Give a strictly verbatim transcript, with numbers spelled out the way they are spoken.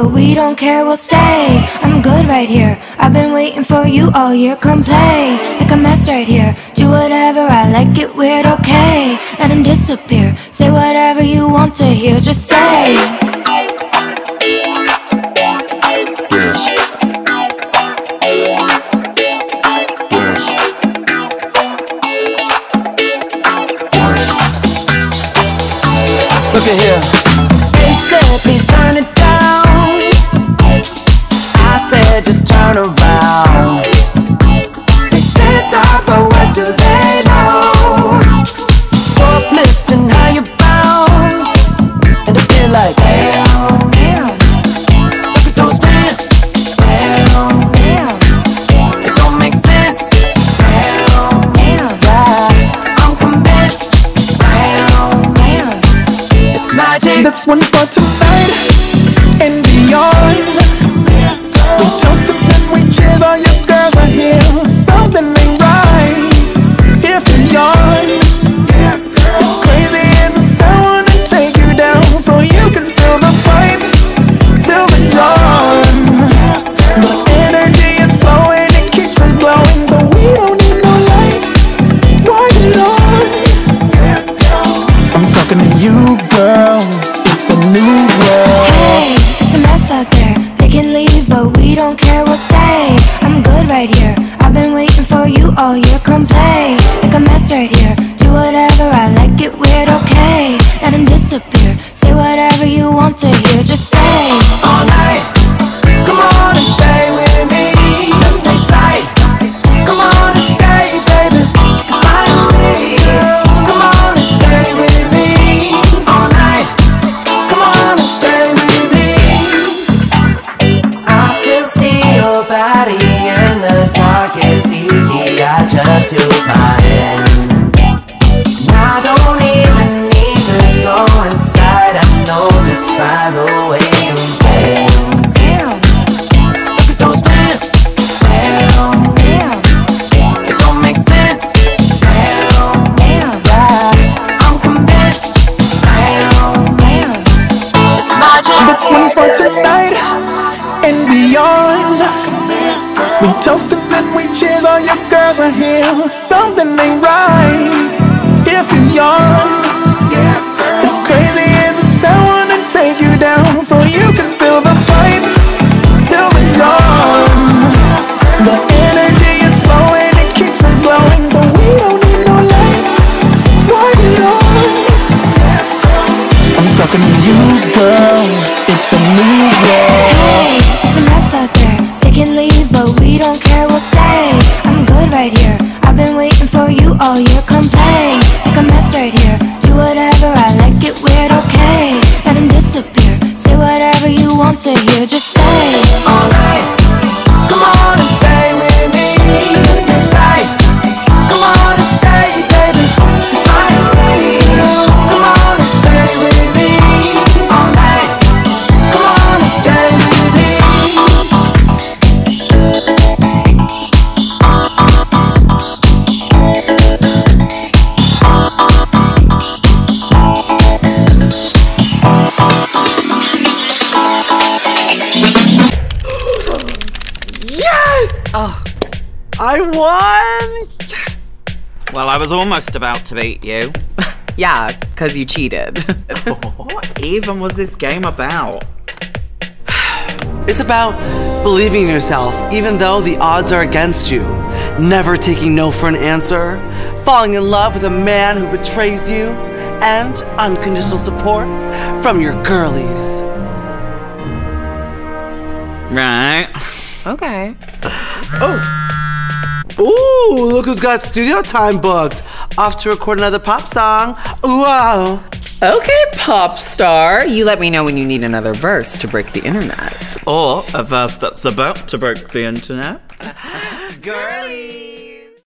but we don't care, we'll stay. I'm good right here, I've been waiting for you all year. Come play, make a mess right here. Do whatever, I like it weird, okay. Let him disappear, say whatever you want to hear, just stay. Dance. Dance. Dance. Look at here. They said please turn it down. I said just turn around. They say stop, but what do they know? So uplifting how you bounce, and I feel like damn, damn. Look at those pants, damn, damn. It don't make sense, damn, damn. Yeah, I'm convinced, damn, damn. It's magic. That's one for tonight and beyond. We toast them and we cheers, all your girls are here. Something ain't right if you yawn. As crazy as the sound, wanna take you down so you can feel the vibe till the dawn. The energy is flowing, it keeps us glowing, so we don't need no light. Why it on? I'm talking to you, girl. It's a new world. Hey, it's a mess out there. They can leave, but we don't care, we'll stay. I'm good right here, I've been waiting for you all year. Come play, make a mess right here. Do whatever, I like it weird, okay. Let him disappear, say whatever you want to hear, just stay. All night, come on and stay with me. Let's stay tight. Come on and stay, baby. Find a way. Come on and stay with me. All night, come on and stay with me. I still see your body in the dark, it's easy, I just use my hands. I don't even need to go inside, I know just by the way you dance. Damn, look at those pants. Damn, damn. It don't make sense. Damn, damn. Yeah, I'm convinced. Damn, damn. It's magic. That's one for tonight and beyond. We toast them and we cheers, all your girls are here. Something ain't right if you yawn. As crazy as the sound, wanna take you down so you can feel the vibe till the dawn. The energy is flowing, it keeps us glowing, so we don't need no light. Why it on? I'm talking to you, girl. It's a new world. Hey, it's a mess out there. They can leave, but we don't care, we'll stay. I'm good right here, I've been waiting for you all year. Come play, make a mess right here. Do whatever, I like it weird, okay. Let him disappear, say whatever you want to hear, just stay. All night, come on and stay with me. Let's stay tight. Come on and stay, baby. Find a way. Come on and stay with me. All night, come on and stay with me. Yes! Oh, I won! Yes! Well, I was almost about to beat you. Yeah, because you cheated. What even was this game about? It's about believing in yourself, even though the odds are against you. Never taking no for an answer. Falling in love with a man who betrays you. And unconditional support from your girlies. Right. Okay. Oh. Ooh, look who's got studio time booked. Off to record another pop song. Ooh, wow. Okay, pop star. You let me know when you need another verse to break the internet. Or a verse that's about to break the internet. Girlies.